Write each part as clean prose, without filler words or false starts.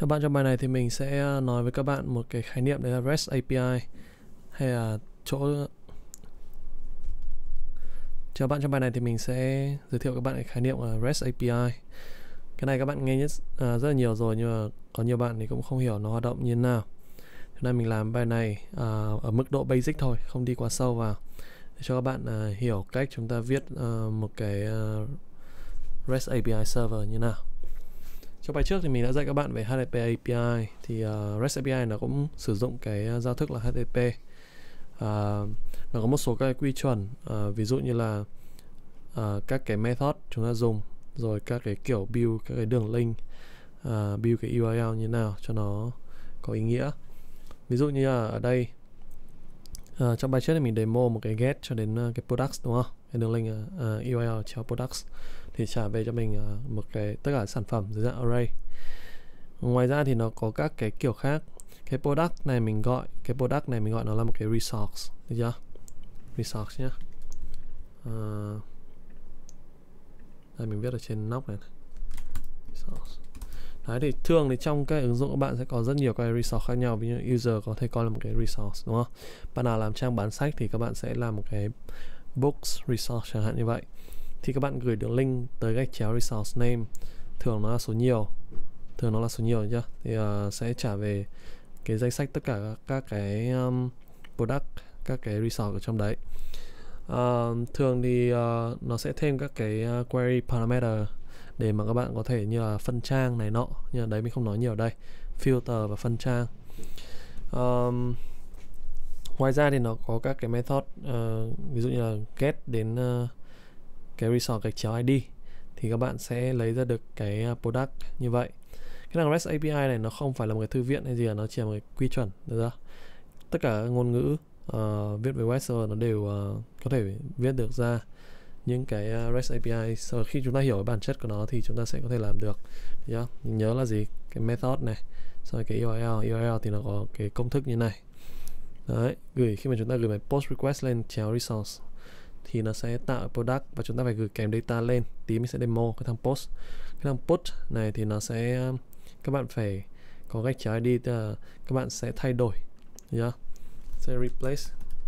Các bạn, trong bài này thì mình sẽ nói với các bạn một cái khái niệm, đấy là REST API, hay là chỗ cho bạn trong bài này thì mình sẽ giới thiệu các bạn cái khái niệm là REST API. Cái này các bạn nghe rất là nhiều rồi, nhưng mà có nhiều bạn thì cũng không hiểu nó hoạt động như thế nào. Cho nên mình làm bài này ở mức độ basic thôi, không đi quá sâu vào, để cho các bạn hiểu cách chúng ta viết một cái REST API server như nào. Trong bài trước thì mình đã dạy các bạn về HTTP API. Thì REST API nó cũng sử dụng cái giao thức là HTTP. Nó có một số các cái quy chuẩn, ví dụ như là các cái method chúng ta dùng, rồi các cái kiểu build các cái đường link, build cái URL như nào cho nó có ý nghĩa. Ví dụ như là ở đây trong bài trước thì mình demo một cái get cho đến cái products, đúng không? Cái đường link URL cho products thì trả về cho mình một cái tất cả sản phẩm dưới dạng array. Ngoài ra thì nó có các cái kiểu khác. Cái product này mình gọi nó là một cái resource, được chưa? Resource nhá. Đây mình viết ở trên nóc này. Resource. Đấy, thì thường thì trong cái ứng dụng các bạn sẽ có rất nhiều cái resource khác nhau. Ví dụ user có thể coi là một cái resource, đúng không? Bạn nào làm trang bán sách thì các bạn sẽ làm một cái books resource chẳng hạn như vậy. Thì các bạn gửi đường link tới gạch chéo resource name, thường nó là số nhiều, chưa? Thì sẽ trả về cái danh sách tất cả các cái product, các cái resource ở trong đấy. Thường thì nó sẽ thêm các cái query parameter để mà các bạn có thể như là phân trang này nọ, nhưng mà đấy mình không nói nhiều đây. Filter và phân trang. Ngoài ra thì nó có các cái method, ví dụ như là get đến cái resource gạch chéo ID thì các bạn sẽ lấy ra được cái product như vậy. Cái thằng REST API này nó không phải là một cái thư viện hay gì, nó chỉ là một cái quy chuẩn, được chưa? Tất cả các ngôn ngữ viết về web server nó đều có thể viết được ra những cái REST API. Khi chúng ta hiểu cái bản chất của nó thì chúng ta sẽ có thể làm được. Mình nhớ là gì? Cái method này, rồi cái URL thì nó có cái công thức như này. Đấy, khi mà chúng ta gửi bài post request lên chéo resource thì nó sẽ tạo product và chúng ta phải gửi kèm data lên. Tí mình sẽ demo cái thằng post. Cái thằng put này thì nó sẽ, các bạn phải có gạch chéo ID, tức là các bạn sẽ thay đổi, sẽ replace,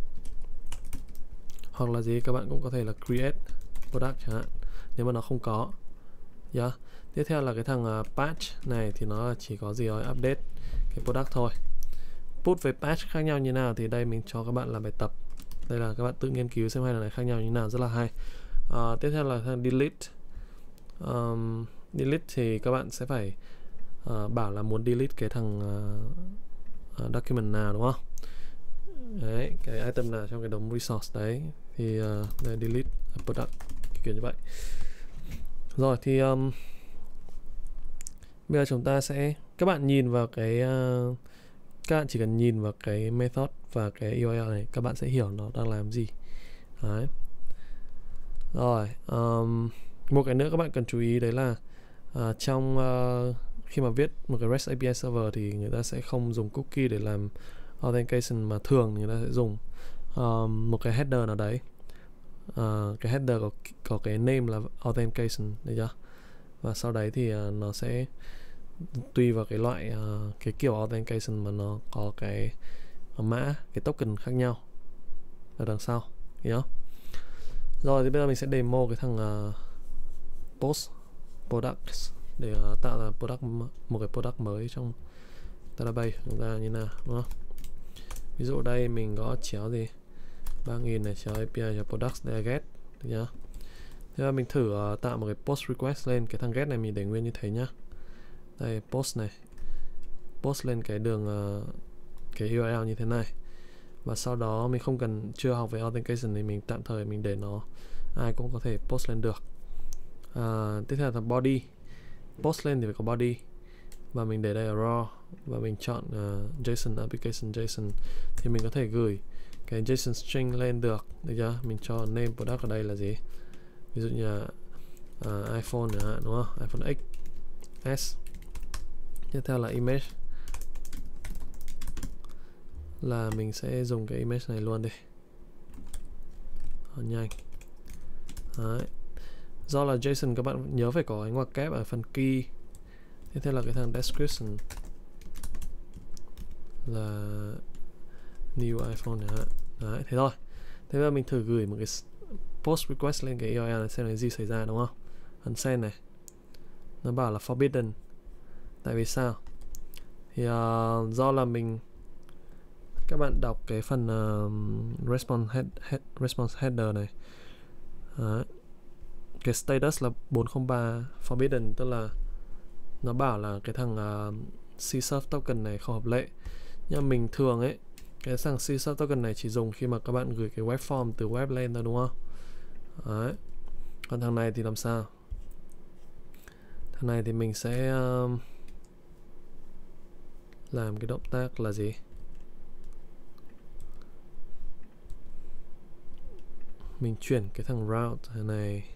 hoặc là gì các bạn cũng có thể là create product chẳng hạn nếu mà nó không có. Tiếp theo là cái thằng patch này thì nó chỉ có gì đó update cái product thôi. Put với patch khác nhau như nào thì đây mình cho các bạn làm bài tập. Đây là các bạn tự nghiên cứu xem hai này khác nhau như nào, rất là hay. Tiếp theo là thằng delete. Delete thì các bạn sẽ phải bảo là muốn delete cái thằng document nào, đúng không? Đấy, cái item nào trong cái đống resource đấy thì delete product, kiểu như vậy. Rồi thì bây giờ chúng ta sẽ, các bạn nhìn vào cái các bạn chỉ cần nhìn vào cái method và cái URL này, các bạn sẽ hiểu nó đang làm gì. Đấy. Rồi, một cái nữa các bạn cần chú ý đấy là trong khi mà viết một cái REST API server thì người ta sẽ không dùng cookie để làm authentication, mà thường người ta sẽ dùng một cái header nào đấy. Cái header có cái name là authentication, được chưa? Và sau đấy thì nó sẽ tùy vào cái loại cái kiểu authentication mà nó có cái mã, cái token khác nhau ở đằng sau, hiểu không? Rồi thì bây giờ mình sẽ demo cái thằng post products để tạo ra một cái product mới trong database của chúng ta như nào, đúng không? Ví dụ đây mình có chéo gì 3000 này, chéo API cho products, đây là get, được chưa? Thế là mình thử tạo một cái post request lên. Cái thằng get này mình để nguyên như thế nhá. Đây, post này, post lên cái đường cái URL như thế này. Và sau đó mình không cần, chưa học về authentication thì mình tạm thời mình để nó ai cũng có thể post lên được. Tiếp theo là body. Post lên thì phải có body, và mình để đây là raw, và mình chọn JSON, application JSON thì mình có thể gửi cái JSON string lên được, được chưa? Mình cho name product ở đây là gì? Ví dụ như là iPhone chẳng hạn, đúng không? iPhone XS. Tiếp theo là image, là mình sẽ dùng cái image này luôn đi, nhanh. Đấy. Do là JSON các bạn nhớ phải có cái ngoặc kép ở phần key. Tiếp theo là cái thằng description, là new iPhone chẳng hạn. Đấy, thế thôi. Thế bây giờ mình thử gửi một cái post request lên cái URL này xem là gì xảy ra, đúng không? Ấn send này, nó bảo là forbidden. Tại vì sao? Thì do là các bạn đọc cái phần response header này. Đấy. Cái status là 403 forbidden, tức là nó bảo là cái thằng CSurf token này không hợp lệ. Nhưng mình thường ấy, cái thằng CSurf token này chỉ dùng khi mà các bạn gửi cái web form từ web lên thôi, đúng không? Đấy. Còn thằng này thì làm sao? Thằng này thì mình sẽ làm cái động tác là gì? Mình chuyển cái thằng route này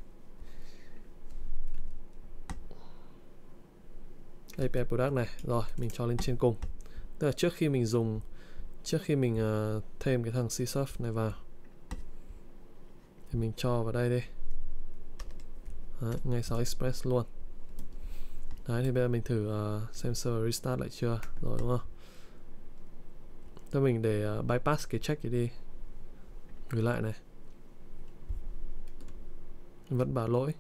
API product này, rồi mình cho lên trên cùng. Tức là trước khi mình thêm cái thằng CSurf này vào thì mình cho vào đây đi. Đấy, ngay sau express luôn. Đấy, thì bây giờ mình thử xem server restart lại chưa, rồi đúng không? Thôi mình để bypass cái check đi, gửi lại này, vẫn bảo lỗi.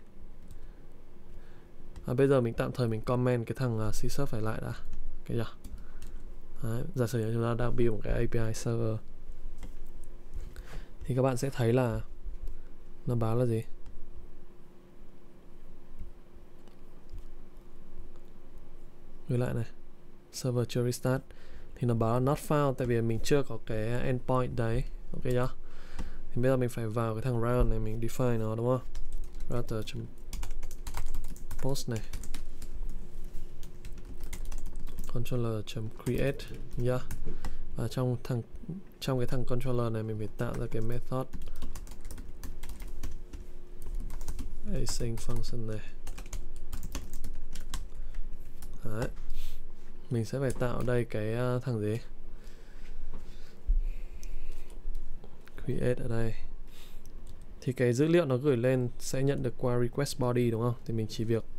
Bây giờ mình tạm thời mình comment cái thằng CSurf phải lại đã, cái chưa? Đấy, giả sử như chúng ta đang build một cái API server thì các bạn sẽ thấy là nó báo là gì? Gửi lại này, server chưa restart, thì nó báo là not found, tại vì mình chưa có cái endpoint đấy, ok chưa? Thì bây giờ mình phải vào cái thằng route này, mình define nó, đúng không? Router.post này, controller.create nhá. Và trong cái thằng controller này mình phải tạo ra cái method async function này. Đấy. Mình sẽ phải tạo đây cái thằng gì? Create ở đây. Thì cái dữ liệu nó gửi lên sẽ nhận được qua request body, đúng không? Thì mình chỉ việc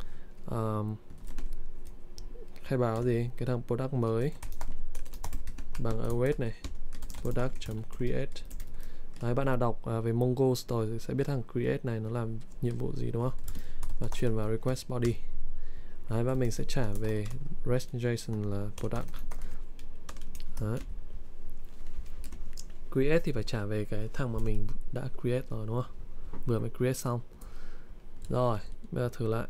khai báo gì? Cái thằng product mới bằng await này, product.create. Đấy, bạn nào đọc về Mongoose rồi thì sẽ biết thằng create này nó làm nhiệm vụ gì, đúng không? Và truyền vào request body. Đấy, và mình sẽ trả về REST.json là product. Đấy. Create thì phải trả về cái thằng mà mình đã create rồi, đúng không? Vừa mới create xong. Rồi, bây giờ thử lại.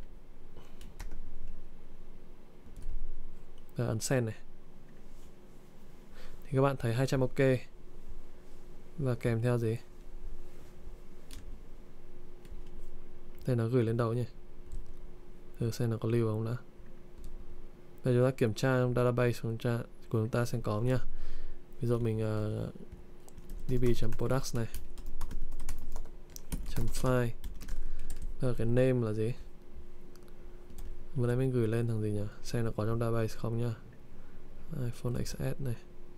Bây giờ ấn send này. Thì các bạn thấy 200 ok. Và kèm theo gì? Đây nó gửi lên đâu nhỉ? Thử xem nó có lưu không đã. Bây giờ chúng ta kiểm tra trong database của chúng ta xem có không nhá. Ví dụ mình db.products này, .file. Bây giờ cái name là gì? Vừa nãy mình gửi lên thằng gì nhỉ? Xem nó có trong database không nhá. iPhone XS này.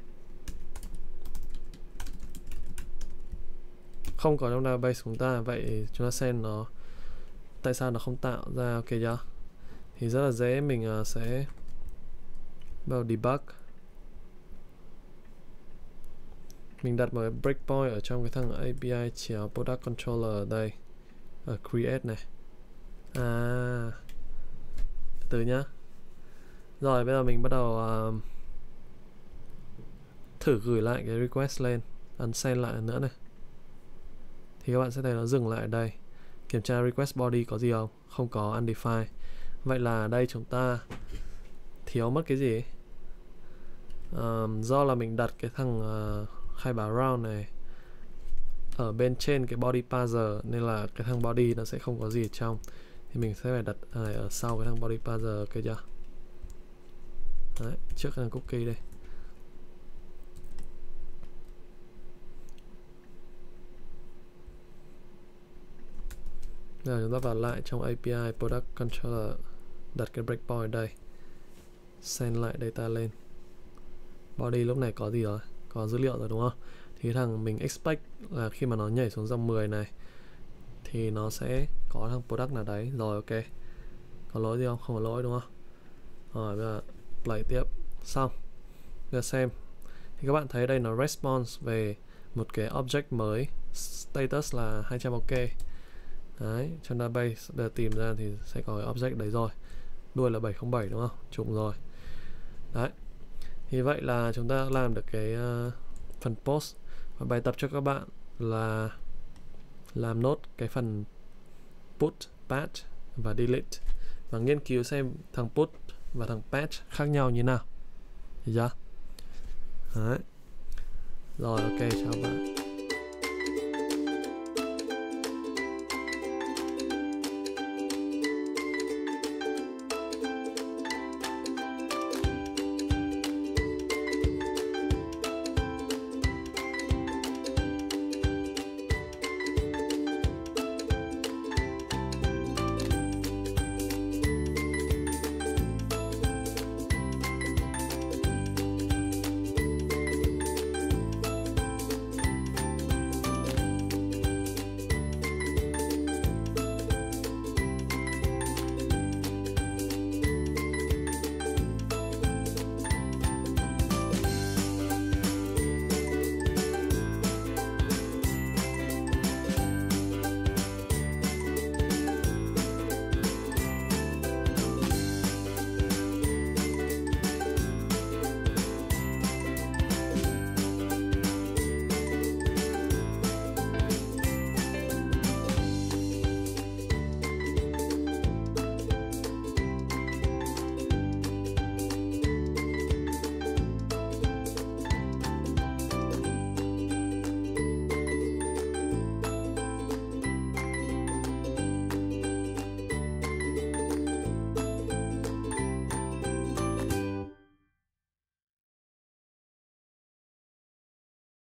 Không có trong database của chúng ta, vậy chúng ta xem nó tại sao nó không tạo ra, ok chưa? Thì rất là dễ, mình sẽ vào debug, mình đặt một cái breakpoint ở trong cái thằng API chéo product controller ở đây, ở create này. Từ nhá. Rồi bây giờ mình bắt đầu thử gửi lại cái request lên, ấn send lại nữa này. Thì các bạn sẽ thấy nó dừng lại ở đây. Kiểm tra request body có gì không? Không có, undefined. Vậy là ở đây chúng ta thiếu mất cái gì? Do là mình đặt cái thằng khai báo round này ở bên trên cái body parser, nên là cái thằng body nó sẽ không có gì ở trong. Thì mình sẽ phải đặt này ở sau cái thằng body parser, ok chưa? Đấy, trước thằng cookie đây. Giờ chúng ta vào lại trong API product controller, đặt cái breakpoint đây, send lại data lên. Body lúc này có gì rồi? Có dữ liệu rồi, đúng không? Thì thằng mình expect là khi mà nó nhảy xuống dòng 10 này thì nó sẽ có thằng product nào đấy. Rồi, ok. Có lỗi gì không? Không có lỗi, đúng không? Rồi bây giờ play tiếp. Xong. Bây giờ xem thì các bạn thấy đây nó response về một cái object mới, status là 200 ok. Đấy, trong database bây giờ tìm ra thì sẽ có cái object đấy rồi. Đuôi là 707 đúng không? Trùng rồi. Đấy. Thì vậy là chúng ta làm được cái phần post. Và bài tập cho các bạn là làm nốt cái phần put, patch và delete, và nghiên cứu xem thằng put và thằng patch khác nhau như nào. Được chưa? Đấy. Rồi, ok, chào bạn.